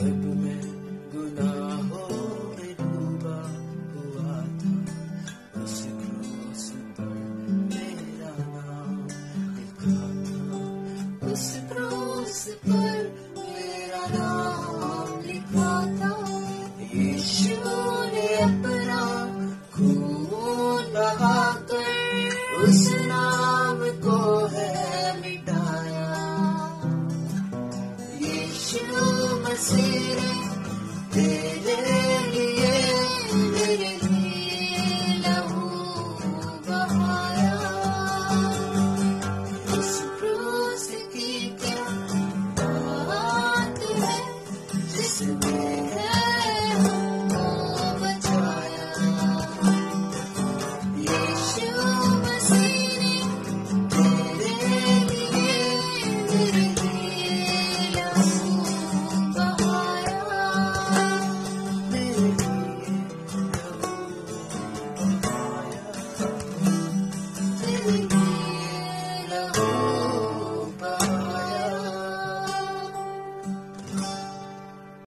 जब मैं गुनाहों में डूबा हुआ था, उस क्रूस पर मेरा नाम लिखा था, उस क्रूस पर मेरा नाम लिखा था। यीशु ने अपना खून बहाकर उस नाम को है मिटाया। यीशु मसीह